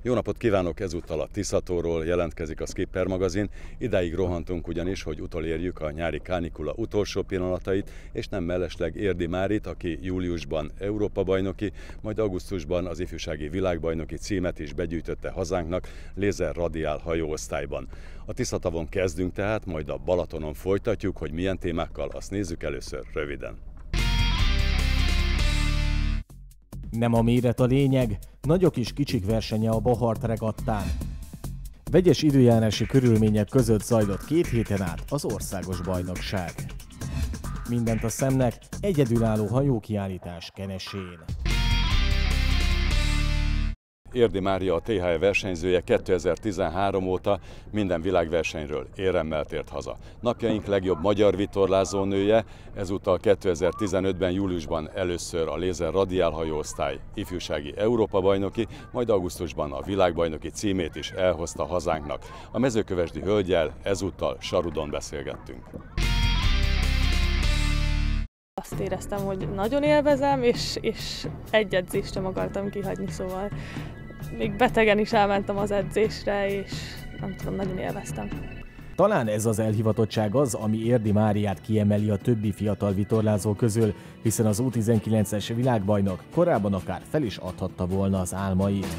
Jó napot kívánok, ezúttal a Tiszatóról jelentkezik a Skipper magazin. Idáig rohantunk ugyanis, hogy utolérjük a nyári kánikula utolsó pillanatait, és nem mellesleg Érdi Márit, aki júliusban Európa-bajnoki, majd augusztusban az ifjúsági világbajnoki címet is begyűjtötte hazánknak lézer radiál hajóosztályban. A Tiszatavon kezdünk tehát, majd a Balatonon folytatjuk, hogy milyen témákkal, azt nézzük először röviden. Nem a méret a lényeg, nagyok és kicsik versenye a Bahart regattán. Vegyes időjárási körülmények között zajlott 2 héten át az országos bajnokság. Mindent a szemnek, egyedülálló hajókiállítás Kenesén. Érdi Mária, a THE versenyzője 2013 óta minden világversenyről éremmel tért haza. Napjaink legjobb magyar vitorlázónője, ezúttal 2015-ben júliusban először a lézer radiál hajóosztály ifjúsági Európa-bajnoki, majd augusztusban a világbajnoki címét is elhozta hazánknak. A mezőkövesdi hölggyel ezúttal Sarudon beszélgettünk. Azt éreztem, hogy nagyon élvezem, és egy edzést sem akartam kihagyni, szóval még betegen is elmentem az edzésre, és nem tudom, nagyon élveztem. Talán ez az elhivatottság az, ami Érdi Máriát kiemeli a többi fiatal vitorlázó közül, hiszen az U19-es világbajnok korábban akár fel is adhatta volna az álmait.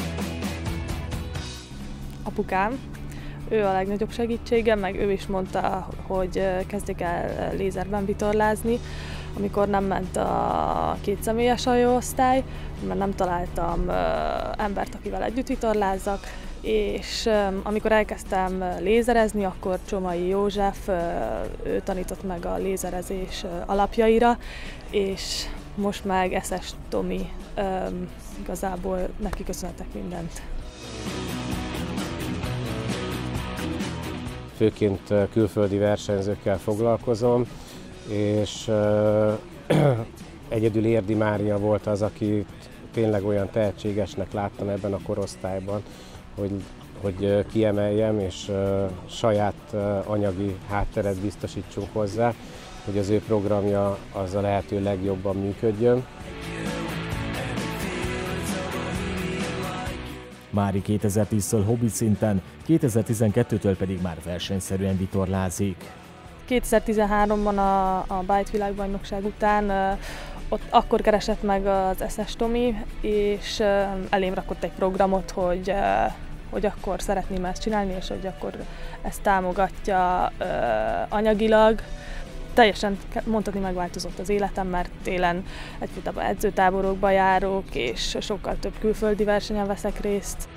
Apukám, ő a legnagyobb segítségem, meg ő is mondta, hogy kezdjek el lézerben vitorlázni, amikor nem ment a 2 személyes hajóosztály, mert nem találtam embert, akivel együtt vitorlázzak, és amikor elkezdtem lézerezni, akkor Csomai József, ő tanított meg a lézerezés alapjaira, és most meg Eszes Tomi, igazából neki köszönhetek mindent. Főként külföldi versenyzőkkel foglalkozom, és egyedül Érdi Mária volt az, akit tényleg olyan tehetségesnek láttam ebben a korosztályban, hogy kiemeljem, és saját anyagi hátteret biztosítsunk hozzá, hogy az ő programja az a lehető legjobban működjön. Mári 2010-től hobbi szinten, 2012-től pedig már versenyszerűen vitorlázik. 2013-ban a Bike világbajnokság után ott akkor keresett meg az Eszes Tomi, és elém rakott egy programot, hogy akkor szeretném ezt csinálni, és hogy akkor ezt támogatja anyagilag. Teljesen mondhatni megváltozott az életem, mert télen egyfajtában edzőtáborokba járok, és sokkal több külföldi versenyen veszek részt.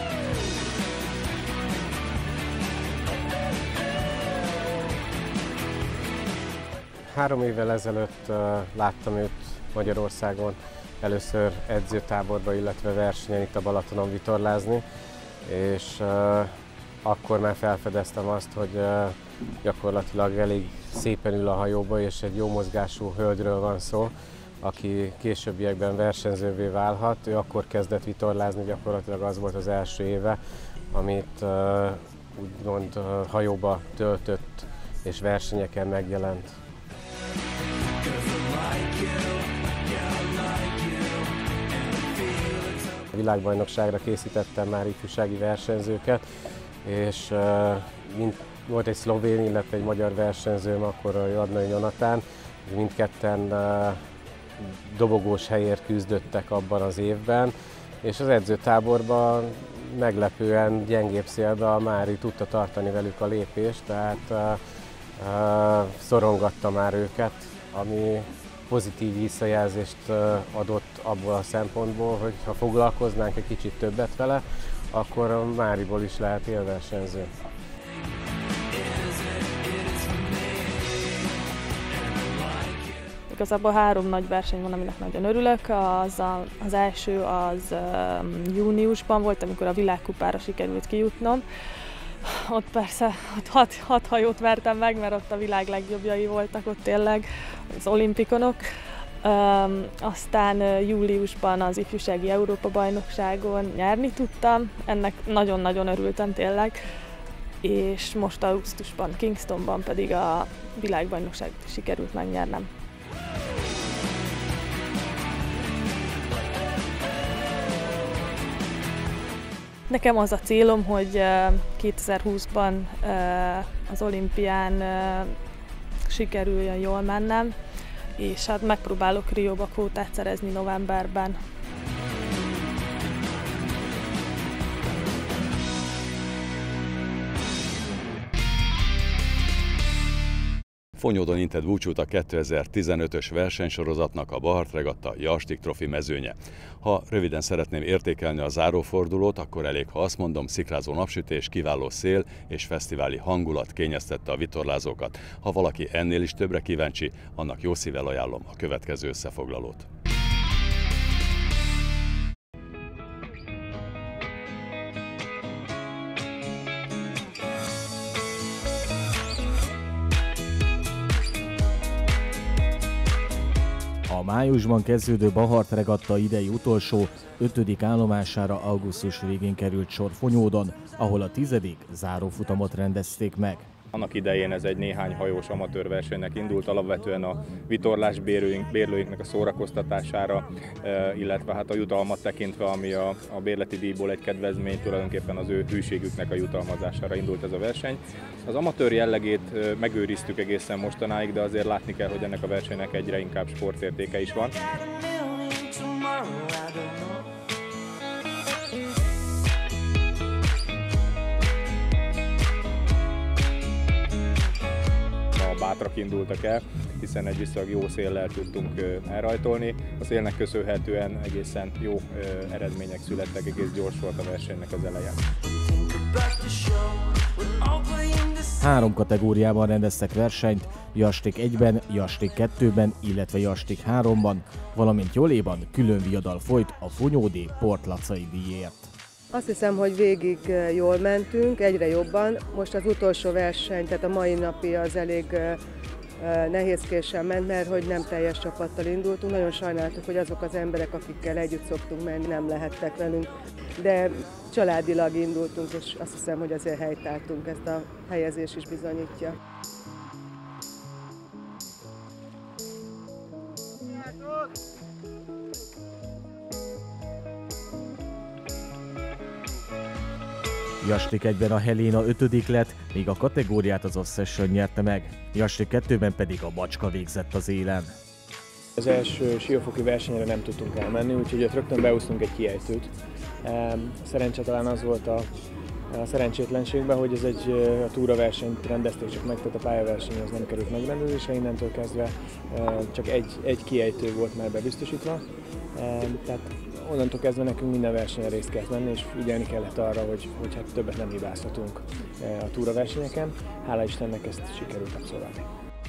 Három évvel ezelőtt láttam őt Magyarországon először edzőtáborba, illetve versenyen itt a Balatonon vitorlázni, és akkor már felfedeztem azt, hogy gyakorlatilag elég szépen ül a hajóba, és egy jó mozgású hölgyről van szó, aki későbbiekben versenyzővé válhat. Ő akkor kezdett vitorlázni, gyakorlatilag az volt az első éve, amit úgymond hajóba töltött és versenyeken megjelent. A világbajnokságra készítettem már ifjúsági versenyzőket, és volt egy szlovén, illetve egy magyar versenyzőm, akkor a Jadnai Jonatán, mindketten dobogós helyért küzdöttek abban az évben, és az edzőtáborban meglepően gyengébb szélben a Mári tudta tartani velük a lépést, tehát szorongatta már őket, ami pozitív visszajelzést adott abból a szempontból, hogy ha foglalkoznánk egy kicsit többet vele, akkor a Máriból is lehet élversenyző. Igazából 3 nagy verseny van, aminek nagyon örülök. Az első az júniusban volt, amikor a világkupára sikerült kijutnom. Ott persze 6 hajót vertem meg, mert ott a világ legjobbjai voltak, ott tényleg az olimpikonok. Aztán júliusban az ifjúsági Európa-bajnokságon nyerni tudtam, ennek nagyon-nagyon örültem tényleg. És most augusztusban, Kingstonban pedig a világbajnokságot sikerült megnyernem. Nekem az a célom, hogy 2020-ban az olimpián sikerüljön jól mennem, és hát megpróbálok Rióba kvótát szerezni novemberben. Fonyódon intett búcsút a 2015-ös versenysorozatnak a Bahart Regatta Jastik Trophy mezőnye. Ha röviden szeretném értékelni a zárófordulót, akkor elég, ha azt mondom, szikrázó napsütés, kiváló szél és fesztiváli hangulat kényeztette a vitorlázókat. Ha valaki ennél is többre kíváncsi, annak jó szívvel ajánlom a következő összefoglalót. A májusban kezdődő Bahart Regatta idei utolsó, 5. állomására augusztus végén került sor Fonyódon, ahol a 10. zárófutamot rendezték meg. Annak idején ez egy néhány hajós amatőr versenynek indult, alapvetően a vitorlás bérlőinknek a szórakoztatására, illetve hát a jutalmat tekintve, ami a bérleti díjból egy kedvezmény, tulajdonképpen az ő hűségüknek a jutalmazására indult ez a verseny. Az amatőr jellegét megőriztük egészen mostanáig, de azért látni kell, hogy ennek a versenynek egyre inkább sportértéke is van. Bátrak indultak el, hiszen egy viszonylag jó széllel tudtunk elrajtolni. A szélnek köszönhetően egészen jó eredmények születtek, egész gyors volt a versenynek az eleje. 3 kategóriában rendeztek versenyt, Jastik 1-ben, Jastik 2-ben, illetve Jastik 3-ban, valamint Joléban külön viadal folyt a fonyódi Portlacai díjért. Azt hiszem, hogy végig jól mentünk, egyre jobban. Most az utolsó verseny, tehát a mai napi az elég nehézkésen ment, mert hogy nem teljes csapattal indultunk. Nagyon sajnáltuk, hogy azok az emberek, akikkel együtt szoktunk menni, nem lehettek velünk. De családilag indultunk, és azt hiszem, hogy azért helytáltunk, ezt a helyezés is bizonyítja. Jastik 1-ben a Helena 5. lett, míg a kategóriát az Obsession nyerte meg. Jastik 2-ben pedig a Macska végzett az élen. Az első siófoki versenyre nem tudtunk elmenni, úgyhogy ott rögtön beúsztunk egy kiejtőt. Szerencse talán az volt a szerencsétlenségben, hogy ez a túraversenyt rendezték csak meg, tehát a pályaverseny az nem került megrendezésre, innentől kezdve csak egy kiejtő volt már bebiztosítva. Tehát onnantól kezdve nekünk minden versenyen részt kellett venni, és ügyelni kellett arra, hogy hát többet nem hibáztatunk a túraversenyeken. Hála Istennek ezt sikerült abszolválni.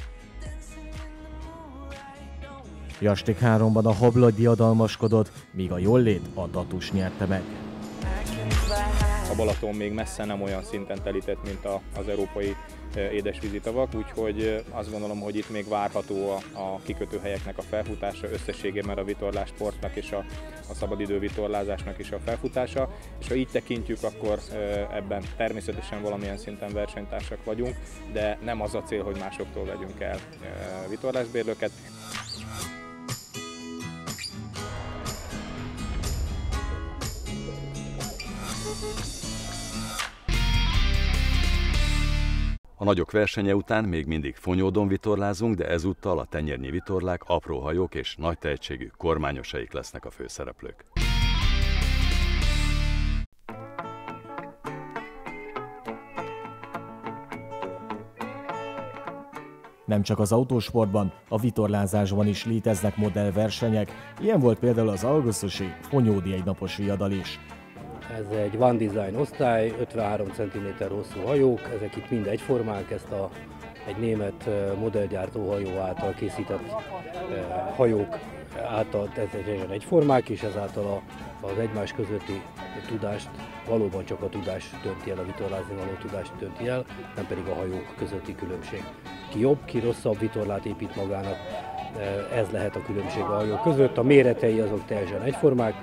Jastik 3-ban a Habla diadalmaskodott, míg a Jollét a Datus nyerte meg. A Balaton még messze nem olyan szinten telített, mint az európai édesvízi tavak, úgyhogy azt gondolom, hogy itt még várható a kikötőhelyeknek a felfutása, összességében a vitorlásportnak és a szabadidő vitorlázásnak is a felfutása, és ha így tekintjük, akkor ebben természetesen valamilyen szinten versenytársak vagyunk, de nem az a cél, hogy másoktól vegyünk el vitorlásbérlőket. A nagyok versenye után még mindig Fonyódon vitorlázunk, de ezúttal a tenyérnyi vitorlák, apró hajók és nagy tehetségű kormányosaik lesznek a főszereplők. Nem csak az autósportban, a vitorlázásban is léteznek modellversenyek, ilyen volt például az augusztusi Fonyódi egynapos viadal is. Ez egy One Design osztály, 53 cm hosszú hajók, ezek itt mind egyformák, ezt egy német modellgyártó hajó által készített hajók által teljesen egyformák, és ezáltal az egymás közötti tudást valóban csak a tudás dönti el, a vitorlázni való tudást dönti el, nem pedig a hajók közötti különbség. Ki jobb, ki rosszabb vitorlát épít magának, ez lehet a különbség a hajók között, a méretei azok teljesen egyformák.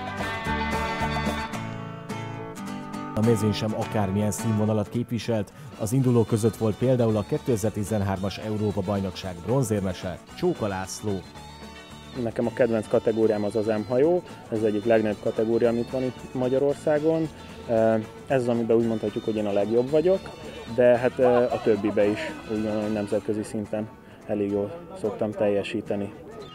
A mezőny sem akármilyen színvonalat képviselt, az indulók között volt például a 2013-as Európa-bajnokság bronzérmese Csóka László. Nekem a kedvenc kategóriám az M hajó, ez egyik legnagyobb kategória, amit van itt Magyarországon. Ez az, amiben úgy mondhatjuk, hogy én a legjobb vagyok, de hát a többibe is úgy gondolom, hogy nemzetközi szinten elég jól szoktam teljesíteni.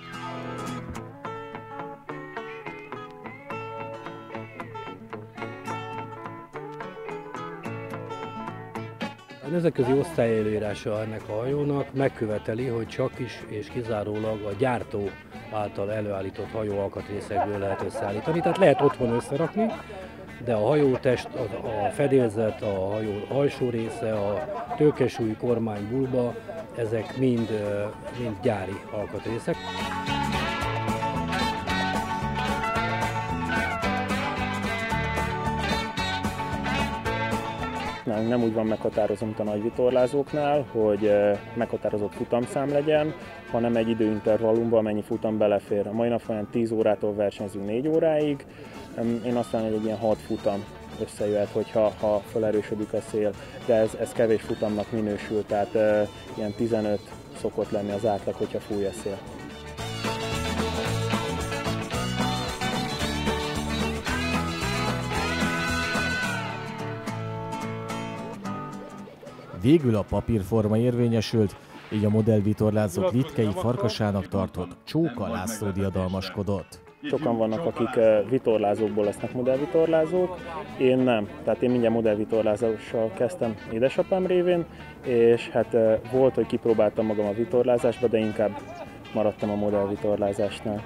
A nemzetközi osztályelőírása ennek a hajónak megköveteli, hogy csak is és kizárólag a gyártó által előállított hajó alkatrészekből lehet összeállítani. Tehát lehet otthon összerakni, de a hajótest, a fedélzet, a hajó alsó része, a tőkesúly, kormány, bulba, ezek mind gyári alkatrészek. Nem úgy van meghatározva, mint a nagy vitorlázóknál, hogy meghatározott futamszám legyen, hanem egy időintervallumban mennyi futam belefér. A mai nap folyamán 10 órától versenyzünk 4 óráig. Én azt mondom, hogy egy ilyen 6 futam összejöhet, hogyha felerősödik a szél, de ez kevés futamnak minősül, tehát ilyen 15 szokott lenni az átlag, hogyha fúj a szél. Végül a papírforma érvényesült, így a modellvitorlázók Litkei Farkasának tartott Csóka László diadalmaskodott. Sokan vannak, akik vitorlázókból lesznek modellvitorlázók, én nem. Tehát én mindjárt modellvitorlázással kezdtem édesapám révén, és hát volt, hogy kipróbáltam magam a vitorlázásba, de inkább maradtam a modellvitorlázásnál.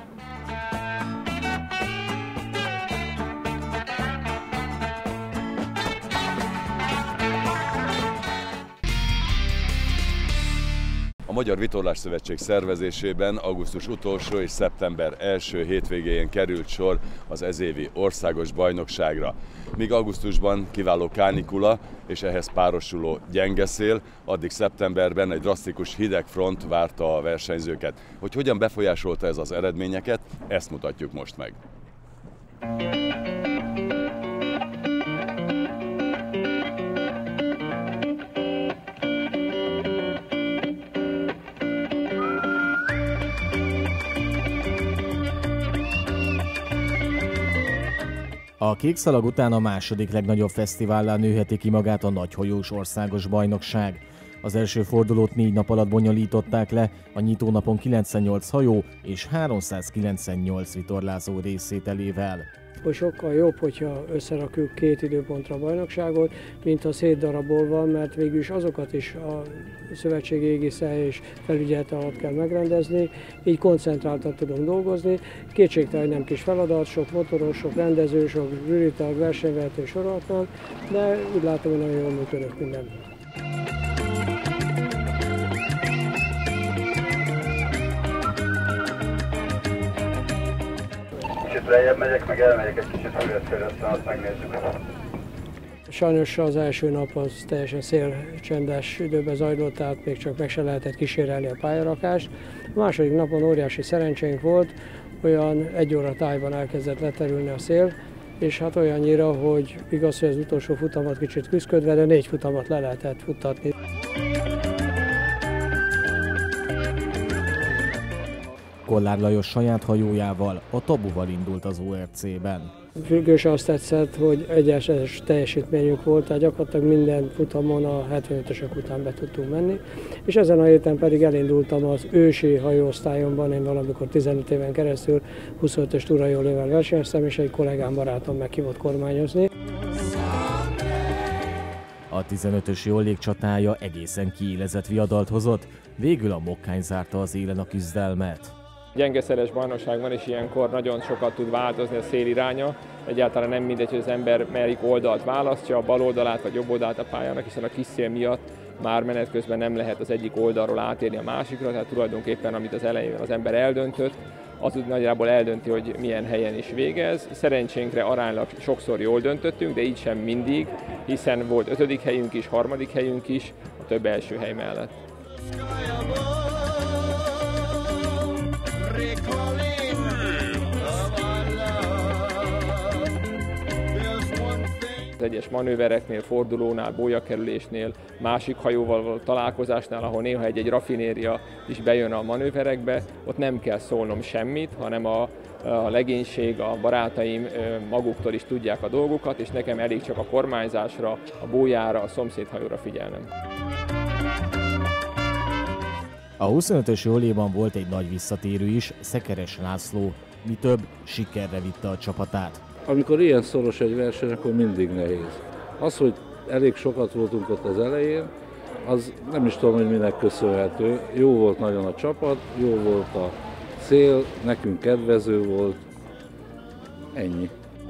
A Magyar Vitorlásszövetség szervezésében augusztus utolsó és szeptember első hétvégéjén került sor az ezévi országos bajnokságra. Míg augusztusban kiváló kánikula és ehhez párosuló gyenge szél, addig szeptemberben egy drasztikus hideg front várta a versenyzőket. Hogy hogyan befolyásolta ez az eredményeket, ezt mutatjuk most meg. A kékszalag után a második legnagyobb fesztivállá nőheti ki magát a nagyhajós országos bajnokság. Az első fordulót 4 nap alatt bonyolították le, a nyitónapon 98 hajó és 398 vitorlázó részvételével. Hogy sokkal jobb, hogyha összerakjuk 2 időpontra a bajnokságot, mint ha szétdarabolva, mert végülis azokat is a szövetségi égisze és felügyelete alatt kell megrendezni, így koncentráltan tudunk dolgozni. Kétségtelen nem kis feladat, sok motoros, sok rendező, sok zsűritag, versenyvezető sorolhatnám, de úgy látom, hogy nagyon jól működött minden. Kicsit lejjebb megyek, meg elmegyek egy kicsit fejlesztőre, azt megnézzük. Sajnos az első nap az teljesen szélcsendes időben zajlott, tehát még csak meg se lehetett kísérelni a pályarakást. A második napon óriási szerencsénk volt, olyan 1 óra tájban elkezdett leterülni a szél, és hát olyannyira, hogy igaz, hogy az utolsó futamat kicsit küszködve, de 4 futamat le lehetett futtatni. Kollár Lajos saját hajójával, a Tabuval indult az ORC-ben. Függős azt tetszett, hogy egyenes teljesítményünk volt, tehát gyakorlatilag minden futamon a 75-ösök után be tudtunk menni, és ezen a héten pedig elindultam az ősi hajóosztályomban, én valamikor 15 éven keresztül 25-ös túrahajólővel versenyeztem, és egy kollégám, barátom meghívott kormányozni. A 15-ös jól légcsatája egészen kiélezett viadalt hozott, végül a Mokkány zárta az élen a küzdelmet. Gyengeszeres bajnokságban is ilyenkor nagyon sokat tud változni a szél iránya. Egyáltalán nem mindegy, hogy az ember melyik oldalt választja, a bal oldalát vagy jobb oldalát a pályának, hiszen a kis szél miatt már menet közben nem lehet az egyik oldalról átérni a másikra, tehát tulajdonképpen amit az elején az ember eldöntött, az nagyjából eldönti, hogy milyen helyen is végez. Szerencsénkre aránylag sokszor jól döntöttünk, de így sem mindig, hiszen volt 5. helyünk is, 3. helyünk is, a több első hely mellett. egyes manővereknél, fordulónál, bólyakerülésnél, másik hajóval való találkozásnál, ahol néha egy rafinéria is bejön a manőverekbe, ott nem kell szólnom semmit, hanem a legénység, a barátaim maguktól is tudják a dolgokat, és nekem elég csak a kormányzásra, a bójára, a szomszédhajóra figyelnem. A 25-ös Joléban volt egy nagy visszatérő is, Szekeres László, mi több, sikerre vitte a csapatát. Amikor ilyen szoros egy verseny, akkor mindig nehéz. Az, hogy elég sokat voltunk ott az elején, az nem is tudom, hogy minek köszönhető. Jó volt nagyon a csapat, jó volt a cél, nekünk kedvező volt, ennyi.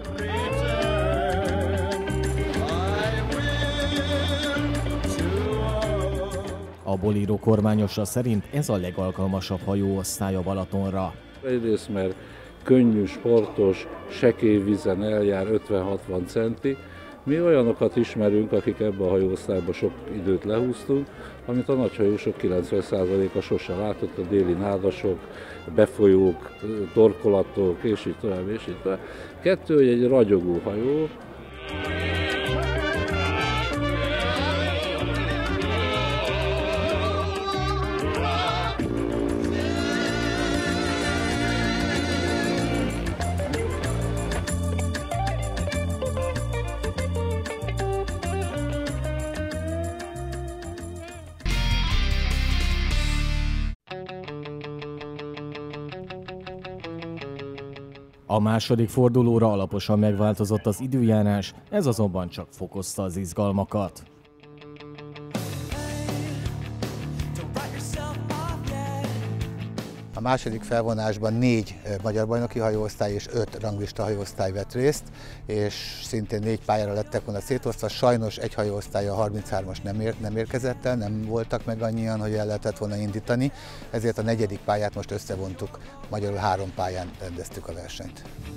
A Boliro kormányosa szerint ez a legalkalmasabb hajóosztály a Balatonra. Egyrészt, mert könnyű, sportos, sekély vízen eljár 50-60 centi. Mi olyanokat ismerünk, akik ebben a hajóosztályban sok időt lehúztunk, amit a nagyhajósok 90%-a sose látott, a déli nádasok, befolyók, torkolatok, és így tovább, és így tovább. Kettő, hogy egy ragyogó hajó. A második fordulóra alaposan megváltozott az időjárás, ez azonban csak fokozta az izgalmakat. A második felvonásban 4 magyar bajnoki hajóosztály és 5 ranglista hajóosztály vett részt, és szintén 4 pályára lettek volna szétosztva. Sajnos egy hajóosztály, a 33-as nem érkezett el, nem voltak meg annyian, hogy el lehetett volna indítani, ezért a 4. pályát most összevontuk, magyarul 3 pályán rendeztük a versenyt.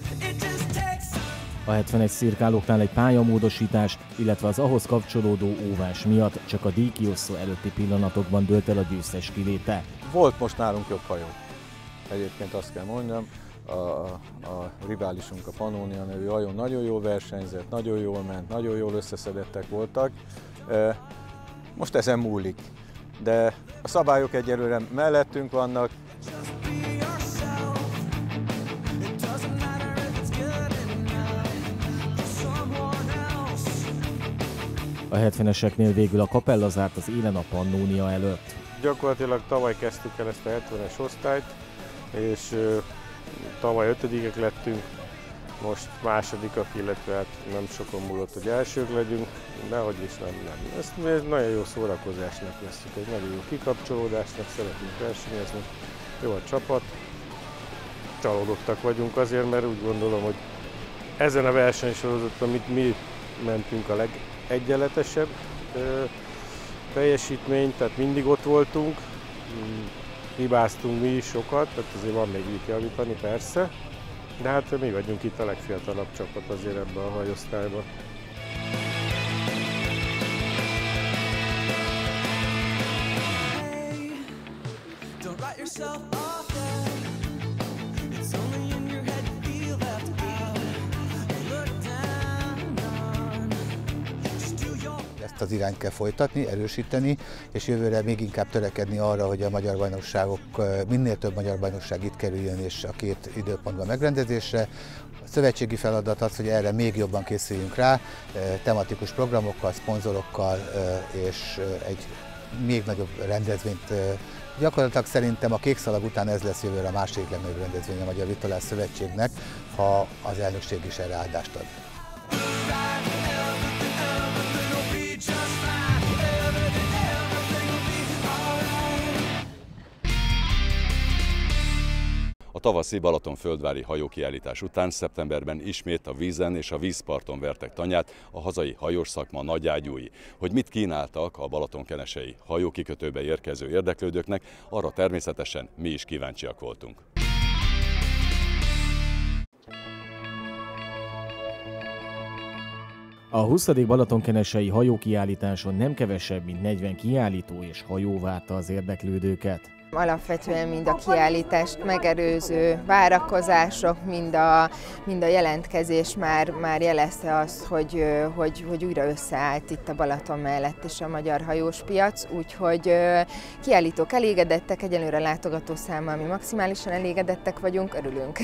A 71 szirkálóknál egy pályamódosítás, illetve az ahhoz kapcsolódó óvás miatt csak a díjkiosztó előtti pillanatokban dőlt el a győztes kiléte. Volt most nálunk jobb hajó. Egyébként azt kell mondjam, a riválisunk, a Pannonia nevű hajó nagyon jól versenyzett, nagyon jól ment, nagyon jól összeszedettek voltak. Most ezen múlik, de a szabályok egyelőre mellettünk vannak. A 70-eseknél végül a Capella zárt az élen a Pannonia előtt. Gyakorlatilag tavaly kezdtük el ezt a 70-es osztályt, és tavaly 5-ek lettünk, most másodikak, illetve hát nem sokon múlott, hogy elsők legyünk, de hogy is nem. Ezt nagyon jó szórakozásnak veszük, egy nagyon jó kikapcsolódásnak, szeretünk versenyezni, jó a csapat. Csalódottak vagyunk azért, mert úgy gondolom, hogy ezen a versenysorozaton, amit mi mentünk, a legegyenletesebb teljesítmény, tehát mindig ott voltunk, hibáztunk mi is sokat, tehát azért van még mit javítani, persze, de hát mi vagyunk itt a legfiatalabb csapat azért ebben a hajóosztályban. Ezt az irányt kell folytatni, erősíteni, és jövőre még inkább törekedni arra, hogy a magyar bajnokságok, minél több magyar bajnokság itt kerüljön és a 2 időpontban megrendezésre. A szövetségi feladat az, hogy erre még jobban készüljünk rá, tematikus programokkal, szponzorokkal és egy még nagyobb rendezvényt. Gyakorlatilag szerintem a Kékszalag után ez lesz jövőre a második legnagyobb rendezvény a Magyar Vitorlás Szövetségnek, ha az elnökség is erre áldást ad. A tavaszi balatonföldvári hajókiállítás után szeptemberben ismét a vízen és a vízparton vertek tanyát a hazai hajós szakma nagyágyúi. Hogy mit kínáltak a balatonkenesei hajókikötőbe érkező érdeklődőknek, arra természetesen mi is kíváncsiak voltunk. A 20. balatonkenesei hajókiállításon nem kevesebb, mint 40 kiállító és hajó várta az érdeklődőket. Alapvetően mind a kiállítást megelőző várakozások, mind a jelentkezés már jelezte azt, hogy újra összeállt itt a Balaton mellett is a magyar hajóspiac, úgyhogy kiállítók elégedettek, egyelőre látogatószámmal mi maximálisan elégedettek vagyunk, örülünk.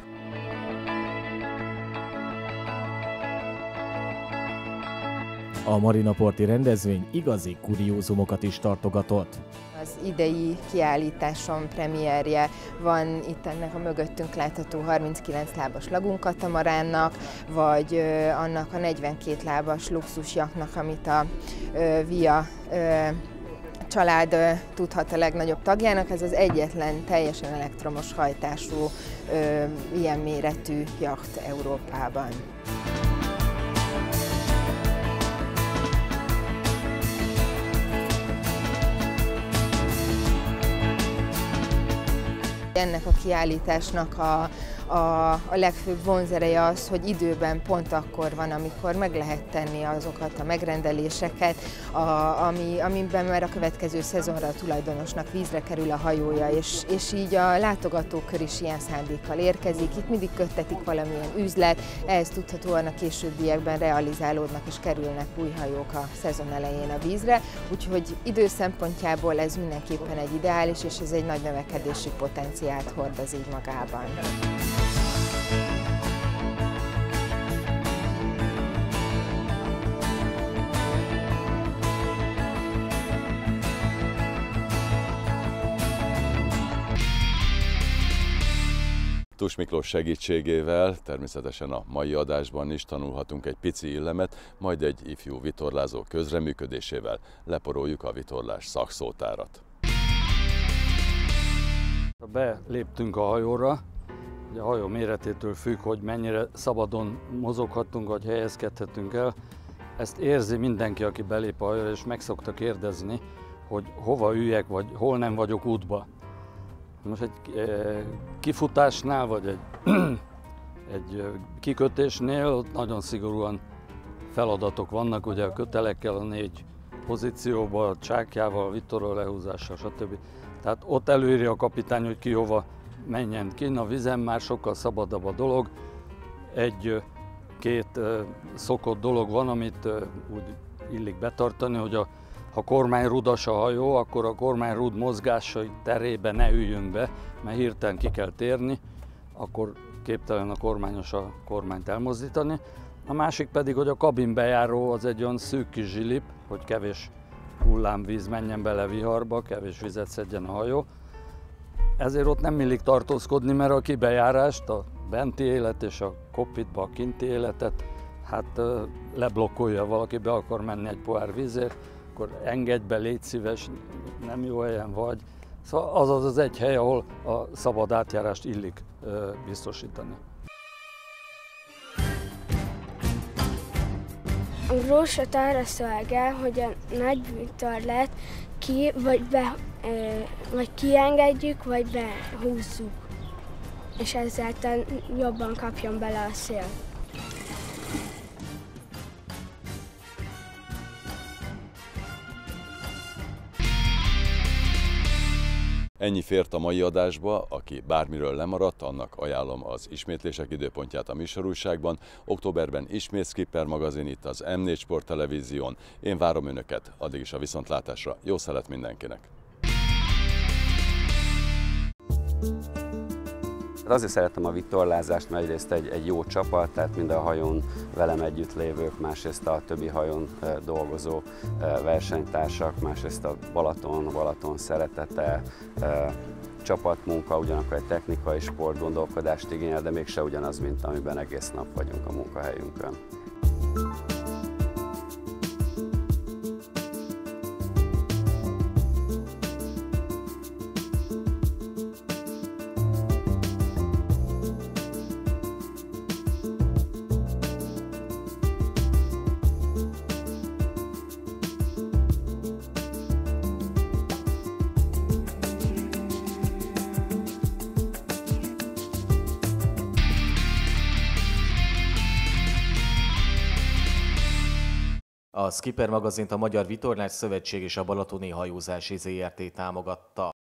A Marinaporti rendezvény igazi kuriózumokat is tartogatott. Az idei kiállításon premierje van itt ennek a mögöttünk látható 39 lábas lagunkatamaránnak, vagy annak a 42 lábas luxusjaknak, amit a Via család tudhat a legnagyobb tagjának. Ez az egyetlen teljesen elektromos hajtású ilyen méretű jacht Európában. Ennek a kiállításnak a legfőbb vonzereje az, hogy időben pont akkor van, amikor meg lehet tenni azokat a megrendeléseket, amiben már a következő szezonra a tulajdonosnak vízre kerül a hajója, és így a látogatókör is ilyen szándékkal érkezik. Itt mindig köttetik valamilyen üzlet, ehhez tudhatóan a későbbiekben realizálódnak és kerülnek új hajók a szezon elején a vízre, úgyhogy idő szempontjából ez mindenképpen egy ideális, és ez egy nagy növekedési potenciált hordoz így magában. Tus Miklós segítségével természetesen a mai adásban is tanulhatunk egy pici illemet, majd egy ifjú vitorlázó közreműködésével leporoljuk a vitorlás szakszótárat. Beléptünk a hajóra, ugye a hajó méretétől függ, hogy mennyire szabadon mozoghatunk, vagy helyezkedhetünk el. Ezt érzi mindenki, aki belép a hajóra, és meg szokta kérdezni, hogy hova üljek, vagy hol nem vagyok útba. Most egy kifutásnál, vagy egy kikötésnél ott nagyon szigorúan feladatok vannak, ugye a kötelekkel, a 4 pozícióban, a csákjával, a vitorról lehúzással, stb. Tehát ott előírja a kapitány, hogy ki hova menjen ki. A vízen már sokkal szabadabb a dolog. Egy-két szokott dolog van, amit úgy illik betartani, hogy ha kormányrudas a hajó, akkor a kormányrúd mozgásai terébe ne üljünk be, mert hirtelen ki kell térni, akkor képtelen a kormányos a kormányt elmozdítani. A másik pedig, hogy a kabinbejáró az egy olyan szűk kis zsilip, hogy kevés hullámvíz menjen bele viharba, kevés vizet szedjen a hajó. Ezért ott nem illik tartózkodni, mert a kibejárást, a benti élet és a kokpitba a kinti életet, hát leblokkolja, valaki be akar menni egy pohár vízért, akkor engedj be, légy szíves, nem jó helyen vagy. Szóval az az egy hely, ahol a szabad átjárást illik biztosítani. A grósot arra szolgál, hogy a nagy vitorlát vagy kiengedjük, vagy behúzzuk, és ezáltal jobban kapjon bele a szél. Ennyi fért a mai adásba, aki bármiről lemaradt, annak ajánlom az ismétlések időpontját a műsorújságban. Októberben ismét Skipper magazin itt az M4 Sport Televízión. Én várom önöket, addig is a viszontlátásra. Jó szelet mindenkinek! Azért szeretem a vitorlázást, mert egyrészt egy jó csapat, tehát mind a hajón velem együtt lévők, másrészt a többi hajón dolgozó versenytársak, másrészt a Balaton szeretete, csapatmunka, ugyanakkor egy technikai sportgondolkodást igényel, de mégse ugyanaz, mint amiben egész nap vagyunk a munkahelyünkön. A Skipper magazint a Magyar Vitorlás Szövetség és a Balatoni Hajózási Zrt. Támogatta.